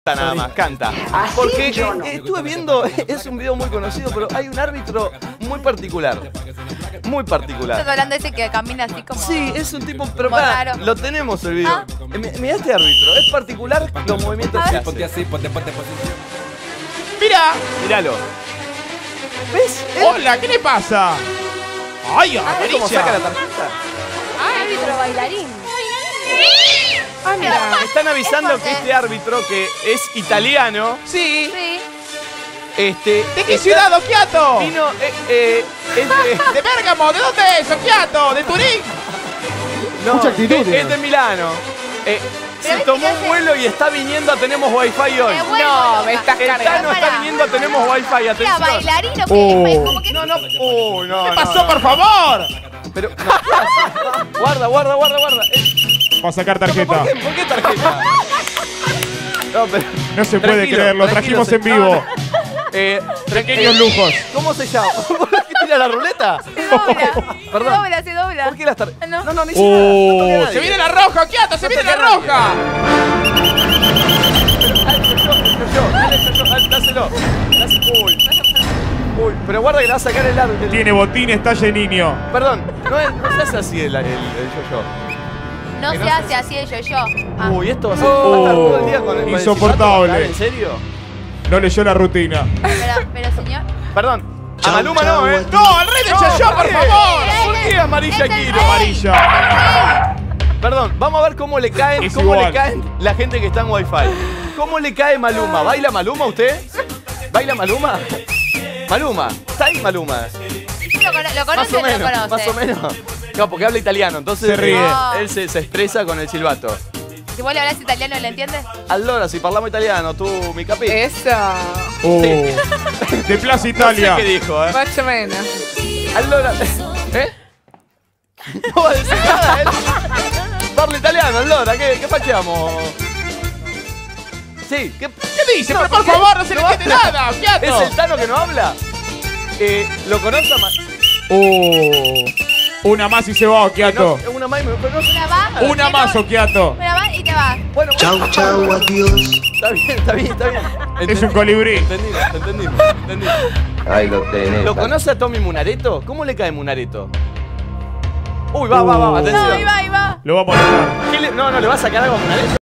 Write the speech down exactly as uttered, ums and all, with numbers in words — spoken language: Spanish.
nada más, canta. Porque eh, estuve viendo, es un video muy conocido, pero hay un árbitro muy particular. Muy particular. ¿Estás hablando de ese que camina así como...? Sí, es un tipo, pero para, lo tenemos el video. ¿Ah? Mirá este árbitro, es particular los movimientos que hace. Ponte así, ponte, ponte posición. ¡Mira! Míralo. ¿Ves? ¡Hola! ¿Qué le pasa? ¡Ay, ¿Ves amarilla! cómo saca la tarjeta? Árbitro bailarín. Ah, mira, me están avisando que este árbitro, que es italiano, Sí. Sí. este... ¿De qué está- ciudad, Occhiato? Vino, eh, eh, es de... ¿De Bérgamo? ¿De dónde es, Occhiato? ¿De Turín? No, Mucha actitud es, tiene. es de Milano. Eh, Pero se viste tomó que un hace- vuelo y está viniendo a Tenemos Wifi hoy. Me vuelvo No, loca. me estás El cargando. Tano está Pará. viniendo a Tenemos Wifi, Mira, atención. bailarín o qué? Oh. Como que... No, no, oh, no, ¿Qué no, pasó, no. por favor? Pero, no, ¿qué hace? Guarda, guarda, guarda, guarda. Eh, Va a sacar ¿por tarjeta. qué, ¿Por qué tarjeta? No, pero... No se puede Tranquilo, creer, lo tranquilo, trajimos se- en vivo. no, no. Eh, Pequeños eh, lujos. ¿Cómo se llama? ¿Por qué tira la ruleta? Se dobla. Perdón. Se dobla, se dobla. ¿Por qué las tarjetas? No. No, no, ni siquiera. No toque a Oh, nadie. se viene la roja, Occhiato, se No viene la toque a nadie. roja. Ay, yo, yo, yo, dale, yo, yo, dale, dáselo. Dáselo. Uy. Uy, pero guarda que le va a sacar el árbitro. Tiene botines talle niño. Perdón, no, es- no se hace así el, el, el yo-yo. No Que se no hace así el yo-yo. Ah. Uy, esto va a, ser, va a estar todo el día con el con el Insoportable. silbato, ¿en serio? No leyó la rutina. Pero, pero señor... Perdón. A Maluma no, ¿eh? No, el rey del No, yo-yo, por qué? favor. ¿Por qué amarilla Es el aquí? rey. Amarilla. Perdón, vamos a ver cómo le caen, Es cómo igual. le caen la gente que está en Wi-Fi. ¿Cómo le cae Maluma? ¿Baila Maluma usted? ¿Baila Maluma? Maluma, ¿está ahí Maluma? ¿Lo, cono- lo Más conoce o o no lo menos, conoce? más o menos. No, porque habla italiano, entonces Se ríe. eh, él se, se expresa con el silbato. Si vos le hablas italiano, ¿le entiendes? Allora, si parliamo italiano, tú mi capi. Eso. Oh. De Plaza No Italia. sé qué dijo, ¿eh? Más o menos. Allora, ¿eh? No va a decir nada, él. Parla italiano, allora, ¿qué, qué facciamo? Sí, ¿qué, ¿Qué dice? No, Pero por ¿qué? favor, no se le No entiende habla. nada, ¿Es Occhiato. el Tano que no habla? Eh, ¿Lo conoce a Ma- Oh. Una más y se va, Occhiato. No, una más y me pero no sé Una va. Una pero- más, Occhiato. Una va y te vas. Bueno, Chau, chau, adiós. está bien, está bien, está bien. Es un colibrí. Entendimos, entendimos, entendimos. Ahí lo tenés. ¿Lo conoce a Tommy Munareto? ¿Cómo le cae Munareto? Uy, va, va, va, Uh. atención. No, ahí va, ahí va. Lo vamos a dejar. ¿Qué le- no, no, ¿le va a sacar algo a Munareto?